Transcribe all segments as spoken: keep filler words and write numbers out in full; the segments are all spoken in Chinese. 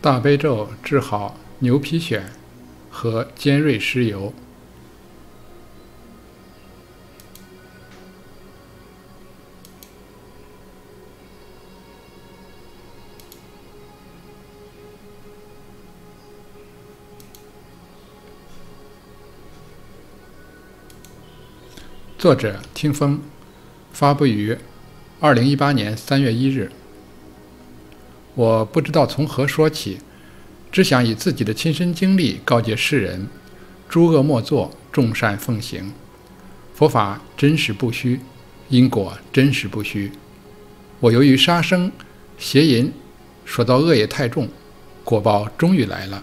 大悲咒治好牛皮癣和尖锐湿疣。作者听风，发布于二零一八年三月一日。我不知道从何说起，只想以自己的亲身经历告诫世人：诸恶莫作，众善奉行。佛法真实不虚，因果真实不虚。我由于杀生、邪淫，所造恶业太重，果报终于来了。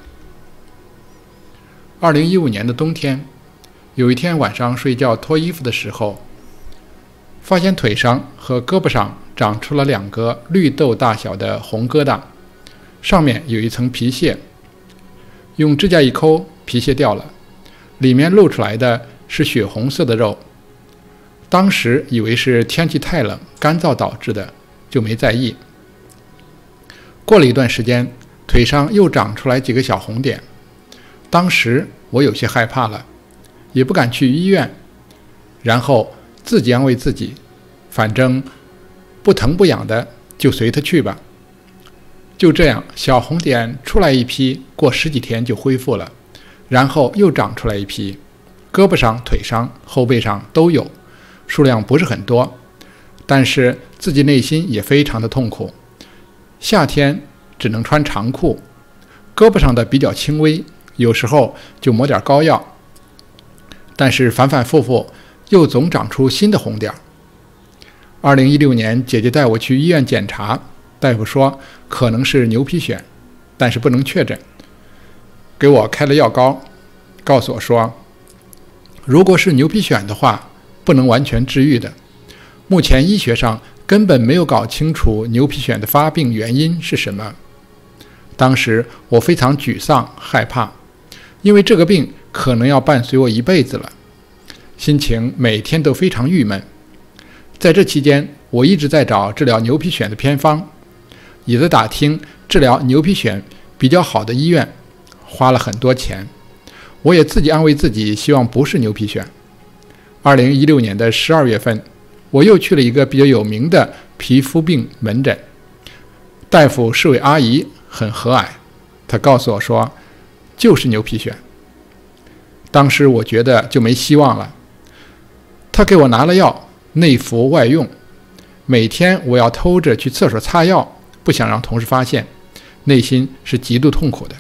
二零一五年的冬天，有一天晚上睡觉脱衣服的时候，发现腿上和胳膊上长出了两个绿豆大小的红疙瘩，上面有一层皮屑。用指甲一抠，皮屑掉了，里面露出来的是血红色的肉。当时以为是天气太冷干燥导致的，就没在意。过了一段时间，腿上又长出来几个小红点，当时我有些害怕了，也不敢去医院，然后自己安慰自己，反正不疼不痒的，就随它去吧。就这样，小红点出来一批，过十几天就恢复了，然后又长出来一批，胳膊上、腿上、后背上都有，数量不是很多，但是自己内心也非常的痛苦。夏天只能穿长裤，胳膊上的比较轻微，有时候就抹点膏药，但是反反复复又总长出新的红点。二零一六年，姐姐带我去医院检查，大夫说可能是牛皮癣，但是不能确诊，给我开了药膏，告诉我说，如果是牛皮癣的话，不能完全治愈的。目前医学上根本没有搞清楚牛皮癣的发病原因是什么。当时我非常沮丧害怕，因为这个病可能要伴随我一辈子了，心情每天都非常郁闷。在这期间，我一直在找治疗牛皮癣的偏方，也在打听治疗牛皮癣比较好的医院，花了很多钱。我也自己安慰自己，希望不是牛皮癣。二零一六年的十二月份，我又去了一个比较有名的皮肤病门诊，大夫是位阿姨，很和蔼，她告诉我说就是牛皮癣。当时我觉得就没希望了，她给我拿了药，内服外用，每天我要偷着去厕所擦药，不想让同事发现，内心是极度痛苦的。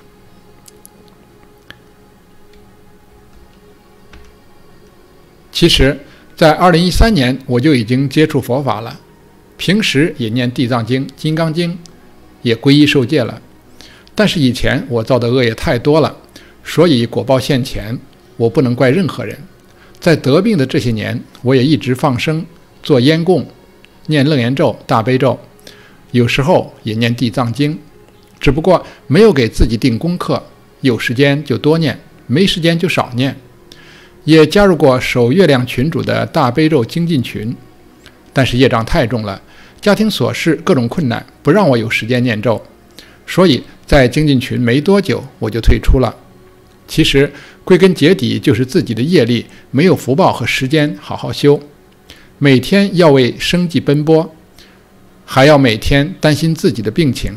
其实在二零一三年我就已经接触佛法了，平时也念地藏经、金刚经，也皈依受戒了。但是以前我造的恶业太多了，所以果报现前，我不能怪任何人。在得病的这些年，我也一直放生、做烟供、念楞严咒、大悲咒，有时候也念地藏经，只不过没有给自己定功课，有时间就多念，没时间就少念。也加入过守月亮群主的大悲咒精进群，但是业障太重了，家庭琐事各种困难不让我有时间念咒，所以在精进群没多久我就退出了。其实归根结底就是自己的业力没有福报和时间好好修，每天要为生计奔波，还要每天担心自己的病情。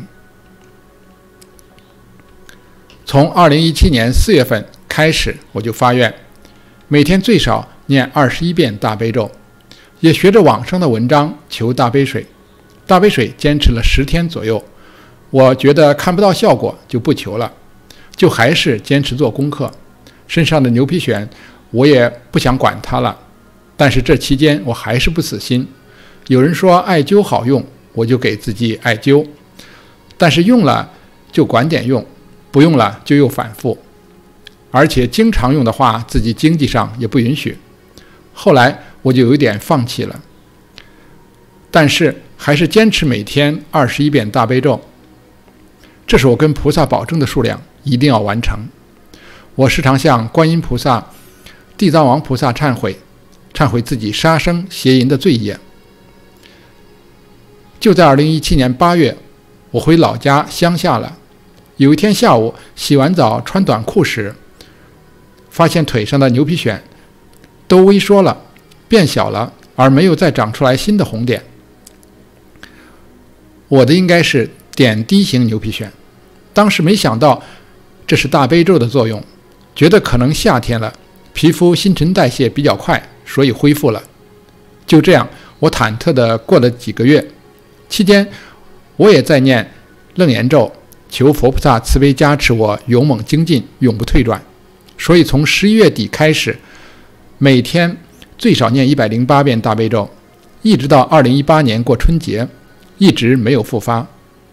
从二零一七年四月份开始，我就发愿每天最少念二十一遍大悲咒，也学着网上的文章求大悲水。大悲水坚持了十天左右，我觉得看不到效果就不求了，就还是坚持做功课。身上的牛皮癣我也不想管它了，但是这期间我还是不死心。有人说艾灸好用，我就给自己艾灸，但是用了就管点用，不用了就又反复，而且经常用的话，自己经济上也不允许。后来我就有一点放弃了，但是还是坚持每天二十一遍大悲咒，这是我跟菩萨保证的数量，一定要完成。我时常向观音菩萨、地藏王菩萨忏悔，忏悔自己杀生邪淫的罪业。就在二零一七年八月，我回老家乡下了， 有一天下午洗完澡穿短裤时，发现腿上的牛皮癣都微缩了，变小了，而没有再长出来新的红点。我的应该是点滴型牛皮癣，当时没想到这是大悲咒的作用，觉得可能夏天了，皮肤新陈代谢比较快，所以恢复了。就这样，我忐忑地过了几个月，期间我也在念楞严咒，求佛菩萨慈悲加持我勇猛精进，永不退转。所以从十一月底开始，每天最少念一百零八遍大悲咒，一直到二零一八年过春节，一直没有复发。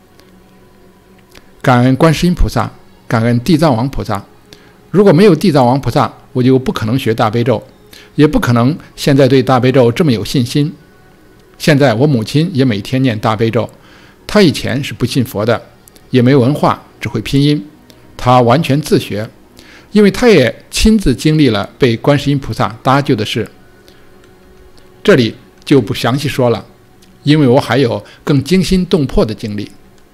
感恩观世音菩萨，感恩地藏王菩萨。如果没有地藏王菩萨，我就不可能学大悲咒，也不可能现在对大悲咒这么有信心。现在我母亲也每天念大悲咒，她以前是不信佛的，也没文化，只会拼音，她完全自学，因为她也亲自经历了被观世音菩萨搭救的事。这里就不详细说了，因为我还有更惊心动魄的经历。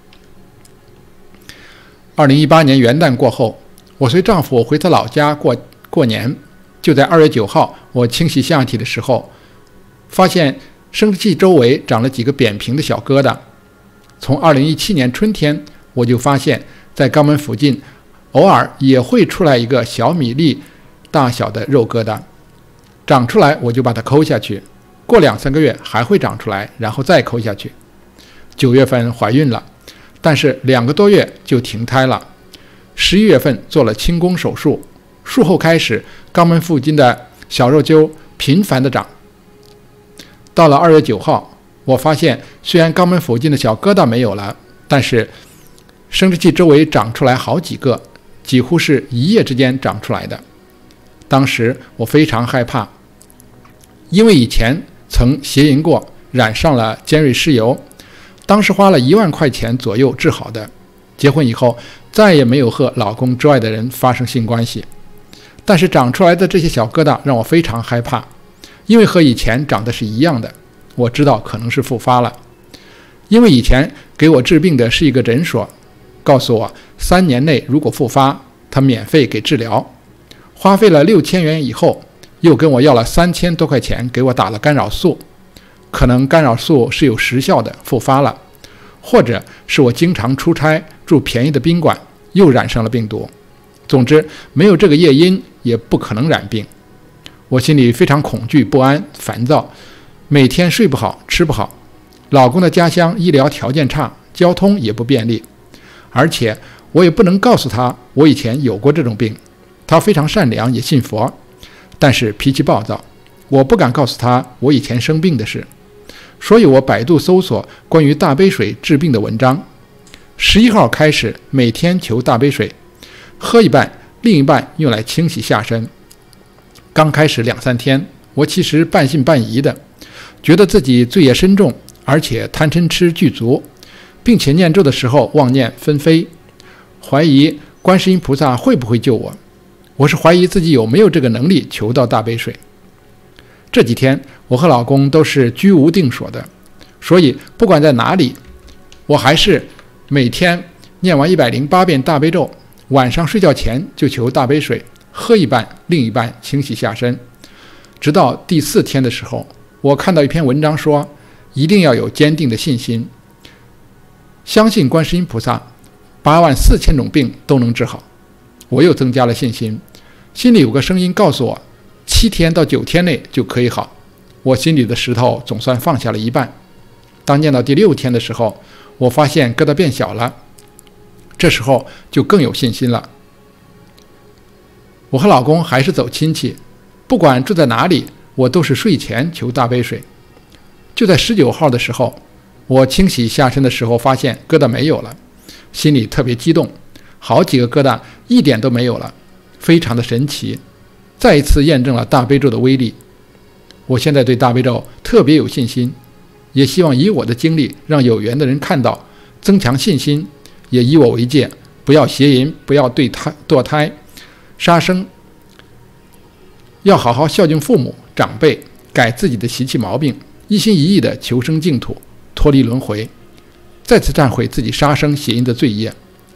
二零一八年元旦过后，我随丈夫回他老家过过年。就在二月九号，我清洗下体的时候，发现生殖器周围长了几个扁平的小疙瘩。从二零一七年春天，我就发现，在肛门附近，偶尔也会出来一个小米粒大小的肉疙瘩，长出来我就把它抠下去，过两三个月还会长出来，然后再抠下去。九月份怀孕了，但是两个多月就停胎了。十一月份做了清宫手术，术后开始肛门附近的小肉揪频繁的长。到了二月九号，我发现虽然肛门附近的小疙瘩没有了，但是生殖器周围长出来好几个，几乎是一夜之间长出来的。当时我非常害怕，因为以前曾邪淫过，染上了尖锐湿疣，当时花了一万块钱左右治好的。结婚以后再也没有和老公之外的人发生性关系，但是长出来的这些小疙瘩让我非常害怕，因为和以前长得是一样的，我知道可能是复发了。因为以前给我治病的是一个诊所，告诉我三年内如果复发，他免费给治疗。花费了六千元以后，又跟我要了三千多块钱，给我打了干扰素。可能干扰素是有时效的，复发了，或者是我经常出差住便宜的宾馆，又染上了病毒。总之，没有这个业因，也不可能染病。我心里非常恐惧、不安、烦躁，每天睡不好、吃不好。老公的家乡医疗条件差，交通也不便利，而且我也不能告诉他我以前有过这种病。他非常善良，也信佛，但是脾气暴躁，我不敢告诉他我以前生病的事。所以我百度搜索关于大杯水治病的文章。十一号开始每天求大杯水，喝一半，另一半用来清洗下身。刚开始两三天，我其实半信半疑的，觉得自己罪业深重，而且贪嗔痴具足，并且念咒的时候妄念纷飞，怀疑观世音菩萨会不会救我。我是怀疑自己有没有这个能力求到大杯水。这几天我和老公都是居无定所的，所以不管在哪里，我还是每天念完一百零八遍大悲咒，晚上睡觉前就求大杯水，喝一半，另一半清洗下身。直到第四天的时候，我看到一篇文章说，一定要有坚定的信心，相信观世音菩萨，八万四千种病都能治好。我又增加了信心，心里有个声音告诉我，七天到九天内就可以好。我心里的石头总算放下了一半。当念到第六天的时候，我发现疙瘩变小了，这时候就更有信心了。我和老公还是走亲戚，不管住在哪里，我都是睡前求大杯水。就在十九号的时候，我清洗下身的时候发现疙瘩没有了，心里特别激动，好几个疙瘩一点都没有了，非常的神奇，再一次验证了大悲咒的威力。我现在对大悲咒特别有信心，也希望以我的经历让有缘的人看到，增强信心，也以我为戒，不要邪淫，不要对胎堕胎杀生，要好好孝敬父母长辈，改自己的习气毛病，一心一意的求生净土，脱离轮回，再次忏悔自己杀生邪淫的罪业，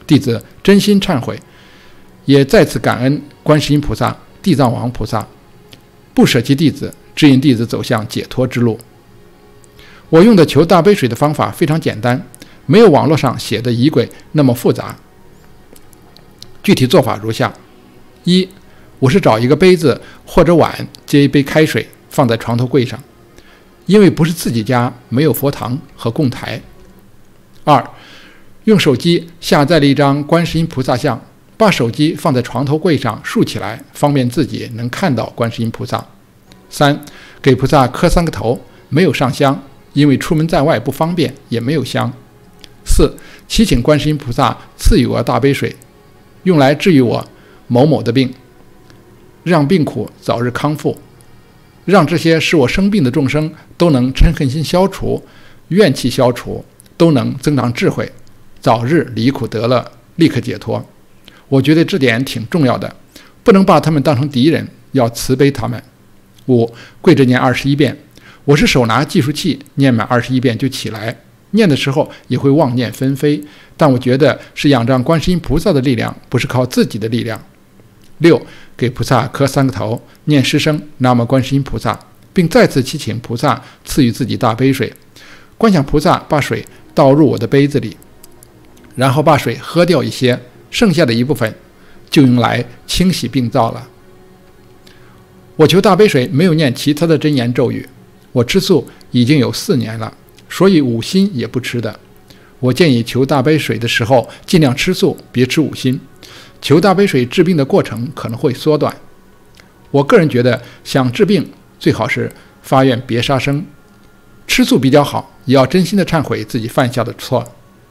弟子真心忏悔，也再次感恩观世音菩萨、地藏王菩萨不舍弃弟子，指引弟子走向解脱之路。我用的求大杯水的方法非常简单，没有网络上写的仪轨那么复杂。具体做法如下：一，我是找一个杯子或者碗，接一杯开水放在床头柜上，因为不是自己家，没有佛堂和供台。二，用手机下载了一张观世音菩萨像，把手机放在床头柜上竖起来，方便自己能看到观世音菩萨。三，给菩萨磕三个头，没有上香，因为出门在外不方便，也没有香。四，祈请观世音菩萨赐予我大杯水，用来治愈我某某的病，让病苦早日康复，让这些使我生病的众生都能嗔恨心消除，怨气消除，都能增长智慧，早日离苦得乐，立刻解脱。我觉得这点挺重要的，不能把他们当成敌人，要慈悲他们。五，跪着念二十一遍，我是手拿计数器，念满二十一遍就起来，念的时候也会妄念纷飞，但我觉得是仰仗观世音菩萨的力量，不是靠自己的力量。六，给菩萨磕三个头，念十声南无观世音菩萨，并再次祈请菩萨赐予自己大杯水，观想菩萨把水倒入我的杯子里，然后把水喝掉一些，剩下的一部分就用来清洗病灶了。我求大杯水没有念其他的真言咒语，我吃素已经有四年了，所以五辛也不吃的。我建议求大杯水的时候尽量吃素，别吃五辛。求大杯水治病的过程可能会缩短。我个人觉得想治病最好是发愿别杀生，吃素比较好，也要真心的忏悔自己犯下的错。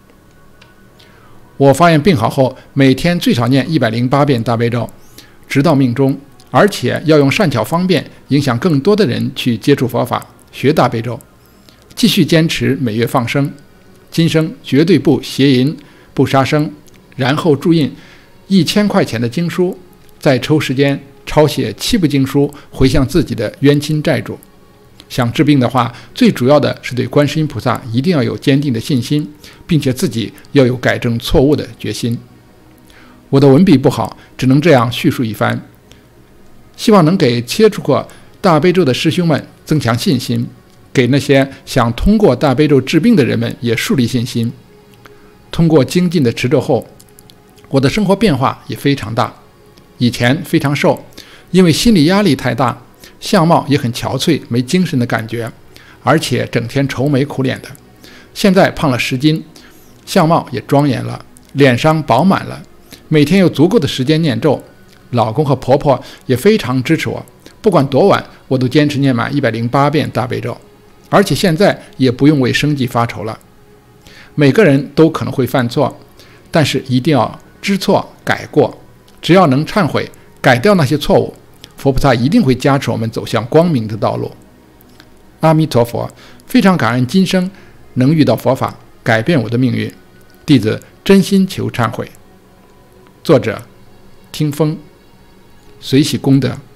我发愿病好后每天最少念一百零八遍大悲咒，直到命终，而且要用善巧方便影响更多的人去接触佛法，学大悲咒，继续坚持每月放生，今生绝对不邪淫，不杀生，然后注印一千块钱的经书，再抽时间抄写七部经书回向自己的冤亲债主。想治病的话，最主要的是对观世音菩萨一定要有坚定的信心，并且自己要有改正错误的决心。我的文笔不好，只能这样叙述一番，希望能给接触过大悲咒的师兄们增强信心，给那些想通过大悲咒治病的人们也树立信心。通过精进的持咒后，我的生活变化也非常大。以前非常瘦，因为心理压力太大，相貌也很憔悴，没精神的感觉，而且整天愁眉苦脸的。现在胖了十斤，相貌也庄严了，脸上饱满了，每天有足够的时间念咒。老公和婆婆也非常支持我，不管多晚，我都坚持念满一百零八遍大悲咒，而且现在也不用为生计发愁了。每个人都可能会犯错，但是一定要知错改过，只要能忏悔，改掉那些错误，佛菩萨一定会加持我们走向光明的道路。阿弥陀佛，非常感恩今生能遇到佛法，改变我的命运，弟子真心求忏悔。作者：听风，随喜功德。